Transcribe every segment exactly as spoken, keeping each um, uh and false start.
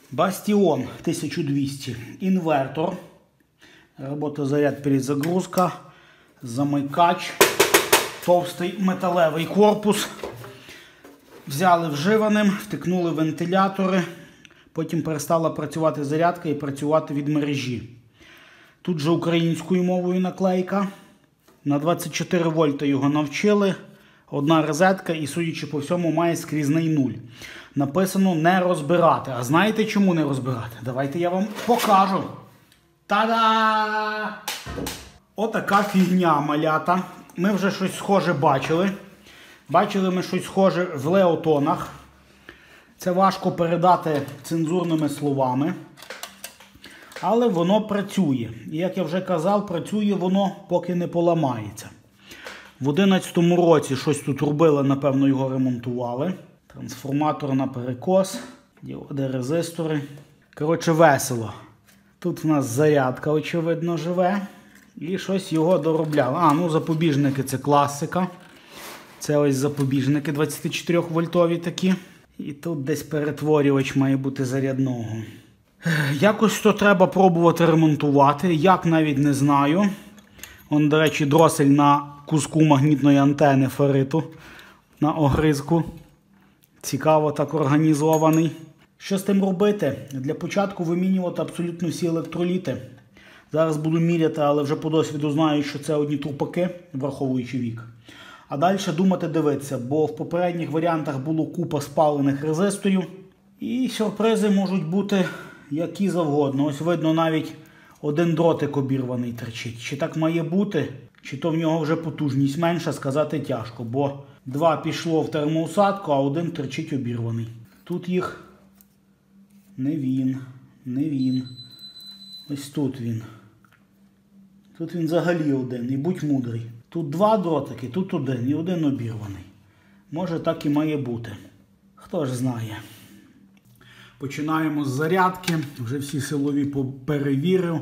Бастион тысяча двести. Инвертор. Работозаряд, перезагрузка. Замикач. Товстий металевий корпус. Взяли вживаним, втикнули вентилятори. Потім перестала працювати зарядка і працювати від мережі. Тут же українською мовою наклейка. На двадцять чотири вольта його навчили. Одна розетка і, судячи по всьому, має скрізний нуль. Написано не розбирати. А знаєте, чому не розбирати? Давайте я вам покажу. Та-да! Отака фігня, малята. Ми вже щось схоже бачили. Бачили ми щось схоже в леотонах. Це важко передати цензурними словами. Але воно працює. І, як я вже казав, працює воно, поки не поламається. В одинадцятому році щось тут робили, напевно, його ремонтували. Трансформатор на перекос, діоди, резистори. Коротше, весело. Тут в нас зарядка, очевидно, живе. І щось його доробляли. А, ну запобіжники – це класика. Це ось запобіжники двадцятичотирьохвольтові такі. І тут десь перетворювач має бути зарядного. Якось то треба пробувати ремонтувати. Як, навіть не знаю. Он, до речі, дросель на куску магнітної антени ферриту. На огризку. Цікаво так організований. Що з тим робити? Для початку вимінювати абсолютно всі електроліти. Зараз буду міряти, але вже по досвіду знаю, що це одні трупаки, враховуючи вік. А далі думати, дивитися, бо в попередніх варіантах було купа спалених резисторів. І сюрпризи можуть бути які завгодно. Ось видно, навіть один дротик обірваний торчить. Чи так має бути, чи то в нього вже потужність менша, сказати тяжко. Бо два пішло в термоусадку, а один торчить обірваний. Тут їх не він, не він. Ось тут він. Тут він взагалі один. І будь мудрий. Тут два дротики, тут один. І один обірваний. Може, так і має бути. Хто ж знає. Починаємо з зарядки. Вже всі силові перевірив.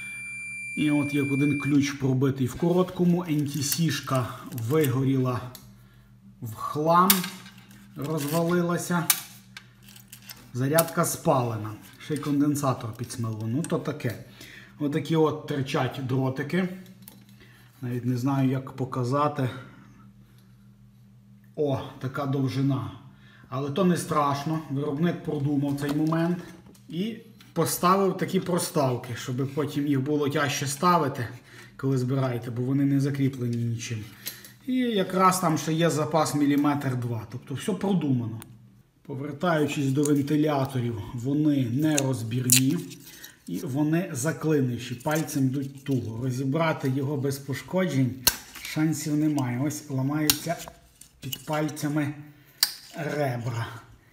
І от як один ключ пробитий в короткому. ен ті сі-шка вигоріла в хлам. Розвалилася. Зарядка спалена. Ще й конденсатор підсмило. Ну то таке. Отакі от терчать дротики. Навіть не знаю, як показати. О, така довжина. Але то не страшно. Виробник продумав цей момент. І поставив такі проставки, щоб потім їх було тяжче ставити, коли збираєте, бо вони не закріплені нічим. І якраз там ще є запас міліметр-два. Тобто все продумано. Повертаючись до вентиляторів, вони не розбірні. І вони заклинивші. Пальцем йдуть туго. Розібрати його без пошкоджень шансів немає. Ось ламаються під пальцями ребра.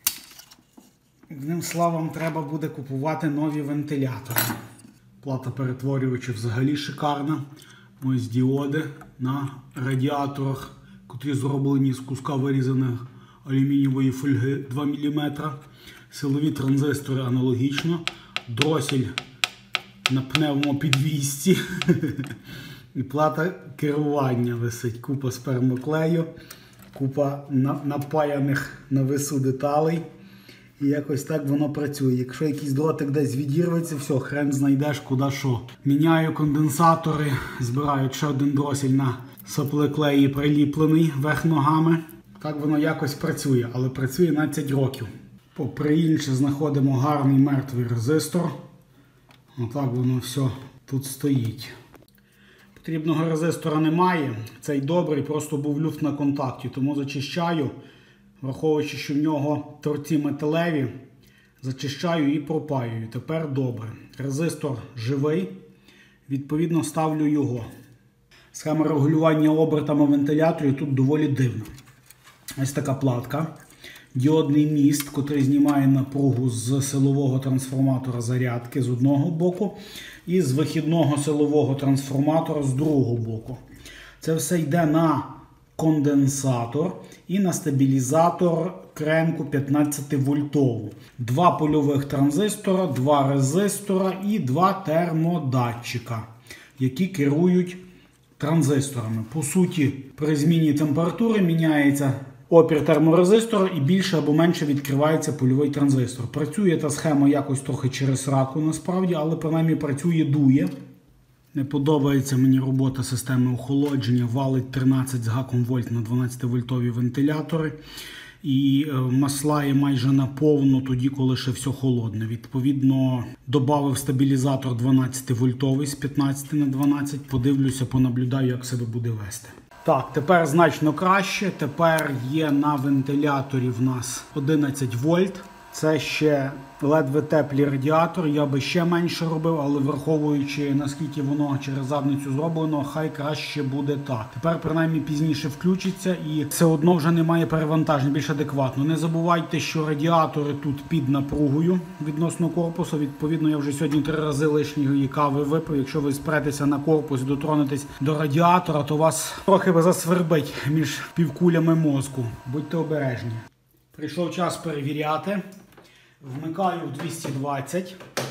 Одним словом, треба буде купувати нові вентилятори. Плата перетворювача взагалі шикарна. Ось діоди на радіаторах, котрі зроблені з куска вирізаних алюмінієвої фольги два міліметри. Силові транзистори аналогічно. Дросель на пневмопідвісці. І плата керування висить. Купа спермоклею, купа напаяних на весу деталей. І якось так воно працює. Якщо якийсь дротик десь відірветься, все, хрен знайдеш куди що. Міняю конденсатори, збираю ще один дросель на соплеклеї приліплений верх ногами. Так воно якось працює, але працює дванадцять років. Попри інше знаходимо гарний мертвий резистор. Отак воно все тут стоїть. Потрібного резистора немає. Цей добрий, просто був люфт на контакті, тому зачищаю. Враховуючи, що в нього торці металеві, зачищаю і пропаюю. Тепер добре. Резистор живий, відповідно ставлю його. Схема регулювання обертами вентиляторів тут доволі дивна. Ось така платка. Діодний міст, який знімає напругу з силового трансформатора зарядки з одного боку і з вихідного силового трансформатора з другого боку. Це все йде на конденсатор і на стабілізатор кремку п'ятнадцятивольтову. Два польових транзистора, два резистора і два термодатчика, які керують транзисторами. По суті, при зміні температури міняється опір терморезистора і більше або менше відкривається польовий транзистор. Працює та схема якось трохи через раку насправді, але принаймні працює, дує. Не подобається мені робота системи охолодження, валить тринадцять з гаком вольт на дванадцятивольтові вентилятори. І масла є майже наповну тоді, коли ще все холодне. Відповідно, додав стабілізатор дванадцятивольтовий з п'ятнадцяти на дванадцять. Подивлюся, понаблюдаю, як себе буде вести. Так, тепер значно краще. Тепер є на вентиляторі в нас одинадцять вольт. Це ще ледве теплий радіатор, я би ще менше робив, але враховуючи, наскільки воно через задницю зроблено, хай краще буде так. Тепер, принаймні, пізніше включиться і все одно вже немає перевантажень, більш адекватно. Не забувайте, що радіатори тут під напругою відносно корпусу. Відповідно, я вже сьогодні три рази лишньої кави випив. Якщо ви спретеся на корпус і дотронетесь до радіатора, то вас трохи засвербить між півкулями мозку. Будьте обережні. Прийшов час перевіряти. Вмикаю в двісті двадцять.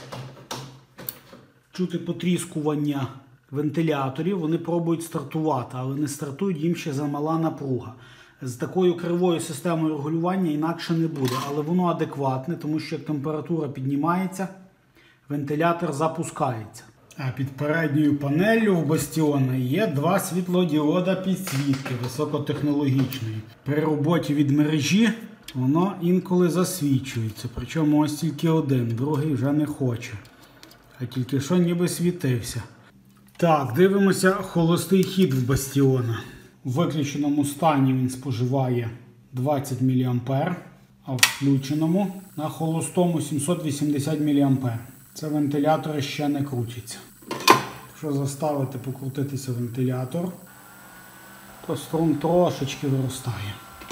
Чути потріскування вентиляторів. Вони пробують стартувати, але не стартують, їм ще замала напруга. З такою кривою системою регулювання інакше не буде. Але воно адекватне, тому що як температура піднімається, вентилятор запускається. А під передньою панеллю в Бастіона є два світлодіода підсвітки високотехнологічної. При роботі від мережі воно інколи засвічується, причому ось тільки один, другий вже не хоче. А тільки що ніби світився. Так, дивимося холостий хід в Бастіона. У виключеному стані він споживає двадцять міліампер, а в включеному на холостому сімсот вісімдесят міліампер. Це вентилятори ще не крутяться. Якщо заставити покрутитися вентилятор, то струм трошечки виростає.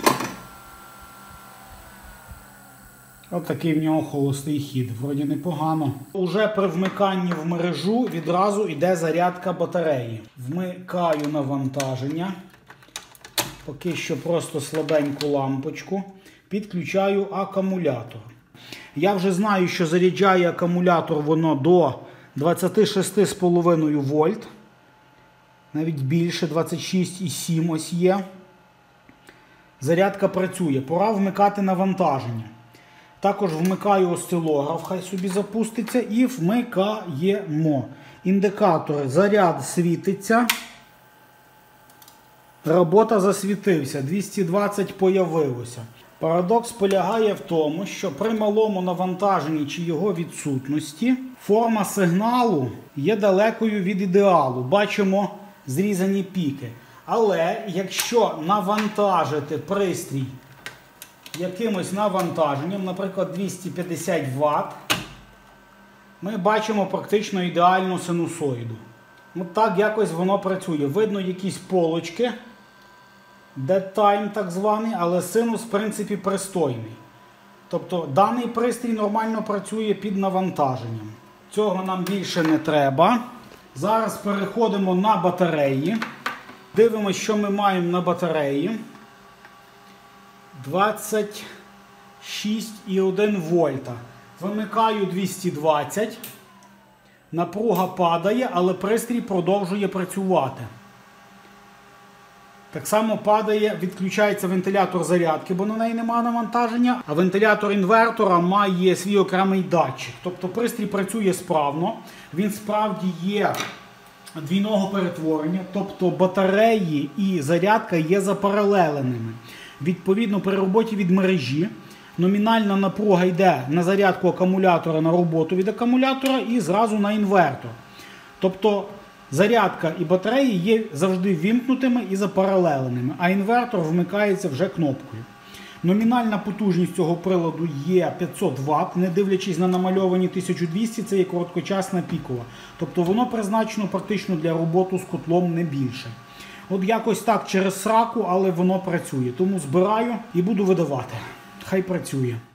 Ось такий в нього холостий хід. Вроді непогано. Уже при вмиканні в мережу відразу йде зарядка батареї. Вмикаю навантаження. Поки що просто слабеньку лампочку. Підключаю акумулятор. Я вже знаю, що заряджає акумулятор воно до двадцять шість цілих п'ять вольт. Навіть більше, двадцять шість цілих сім ось є. Зарядка працює. Пора вмикати навантаження. Також вмикаю осцилограф, хай собі запуститься, і вмикаємо. Індикатори. Заряд світиться. Робота засвітився. двісті двадцять появилося. Парадокс полягає в тому, що при малому навантаженні чи його відсутності форма сигналу є далекою від ідеалу. Бачимо зрізані піки. Але якщо навантажити пристрій якимось навантаженням, наприклад, двісті п'ятдесят ватт, ми бачимо практично ідеальну синусоїду. От так якось воно працює. Видно якісь полочки, dead time так званий, але синус в принципі пристойний. Тобто даний пристрій нормально працює під навантаженням. Цього нам більше не треба. Зараз переходимо на батареї. Дивимося, що ми маємо на батареї. двадцять шість цілих один вольта. Вимикаю двісті двадцять. Напруга падає, але пристрій продовжує працювати. Так само падає, відключається вентилятор зарядки, бо на неї немає навантаження, а вентилятор інвертора має свій окремий датчик. Тобто пристрій працює справно, він справді є двійного перетворення, тобто батареї і зарядка є запаралеленими. Відповідно, при роботі від мережі номінальна напруга йде на зарядку акумулятора, на роботу від акумулятора і зразу на інвертор. Тобто зарядка і батареї є завжди ввімкнутими і запаралеленими, а інвертор вмикається вже кнопкою. Номінальна потужність цього приладу є п'ятсот ватт, не дивлячись на намальовані тисячу двісті, це є короткочасна пікова. Тобто воно призначено практично для роботи з котлом, не більше. От якось так через сраку, але воно працює. Тому збираю і буду видавати. Хай працює.